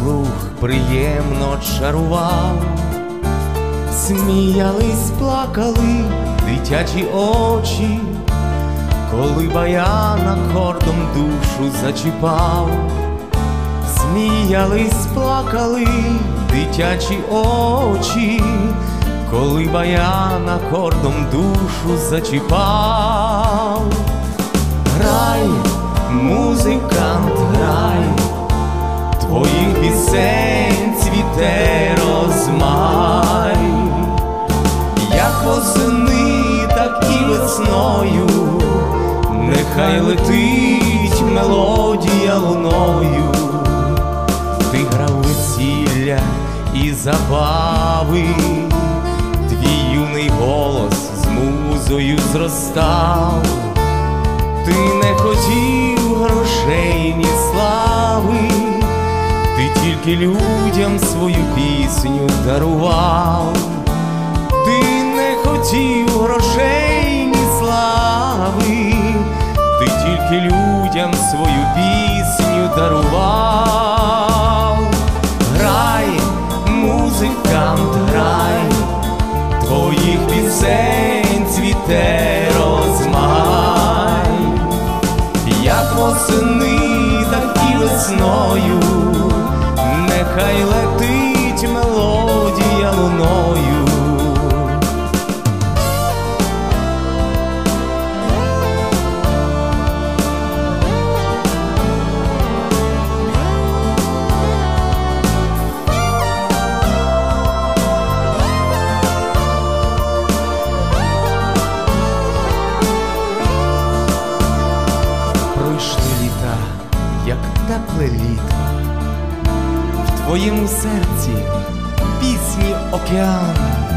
навкруг приємно чарував. Сміялись, плакали дитячі очі, коли баян акордом душу зачіпав. Сміялись, плакали дитячі очі, коли баян акордом душу зачіпав. Грай, музикант, грай, твоїх пісень цвіте розмай. Як восени, так і весною, нехай летить мелодія луною. Ти грав весілля і забави, твій юний голос з музою зростав. Ти не хотів грошей, ні слави, ти тільки людям свою пісню дарував. Ти не хотів грошей, ні слави, ти тільки людям свою пісню дарував. Грай, музикант, грай, твоїх пісень цвіте розмай. Як восени, так і весною, нехай летить мелодія луною. Як тепле літо, в твоєму серці пісні океан.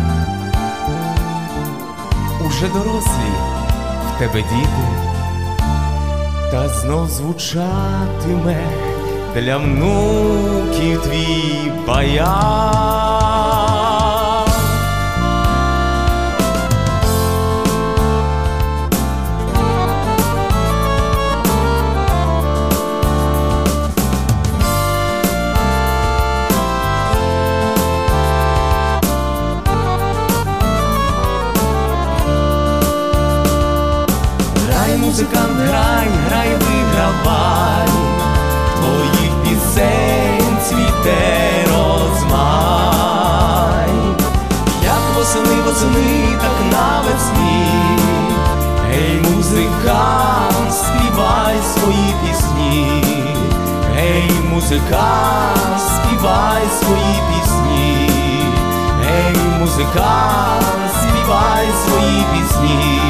Уже дорослі в тебе діти, та знов звучатиме для внуків твій баян. Музикант, грай, грай, вигравай, твоїх пісень цвіте розмай. Як восени, восени, так навесні, ей, музикант, співай свої пісні. Ей, музикант, співай свої пісні. Ей, музикант, співай свої пісні.